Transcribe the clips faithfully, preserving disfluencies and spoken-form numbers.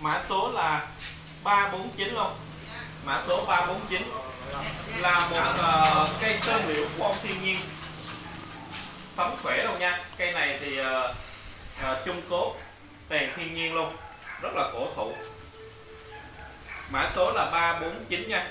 Mã số là ba bốn chín luôn. Mã số ba bốn chín là một uh, cây sơn liệu phong thiên nhiên, sống khỏe luôn nha. Cây này thì uh, uh, chung cốt tàn thiên nhiên luôn, rất là cổ thụ. Mã số là ba bốn chín nha.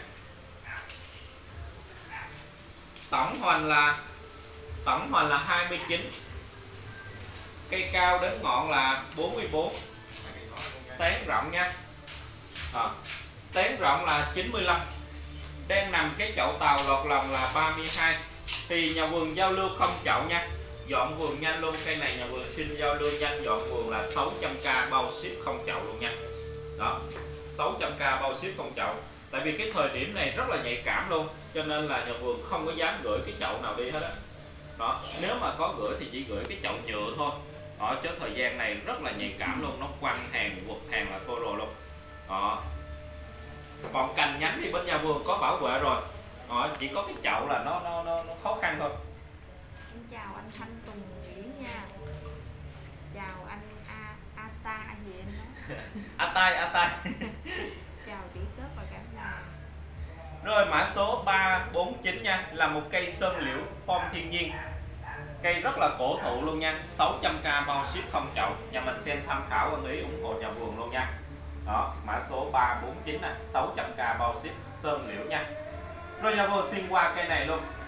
Tổng hoành là tổng hoành là hai mươi chín. Cây cao đến ngọn là bốn mươi bốn. Tán rộng nha. À, tán rộng là chín mươi lăm. Đang nằm cái chậu tàu lọt lòng là ba mươi hai. Thì nhà vườn giao lưu không chậu nha. Dọn vườn nhanh luôn. Cây này nhà vườn xin giao lưu nhanh dọn vườn là sáu trăm k bao ship không chậu luôn nha. Đó, sáu trăm k bao ship không chậu. Tại vì cái thời điểm này rất là nhạy cảm luôn, cho nên là nhà vườn không có dám gửi cái chậu nào đi hết á. Đó, nếu mà có gửi thì chỉ gửi cái chậu nhựa thôi. Đó, chứ thời gian này rất là nhạy cảm luôn, nó quăng hàng, quật hàng là thôi rồi luôn. Đó. Còn cành nhánh thì bên nhà vườn có bảo vệ rồi. Đó, chỉ có cái chậu là nó nó nó, nó khó khăn thôi. Xin chào anh Thanh Tùng Nguyễn nha. Chào anh A Ata anh gì anh đó. Atai Atai. Chào chị Sớp và cả nhà. Rồi mã số ba bốn chín nha, là một cây sơn liễu phong thiên nhiên. Cây rất là cổ thụ luôn nha, sáu trăm k bao ship không chậu. Nhà mình xem tham khảo ưng ý ủng hộ nhà vườn luôn nha. Đó, mã số ba bốn chín nè, sáu trăm k bao ship sơn liễu nha. Rồi nhà vườn xin qua cây này luôn.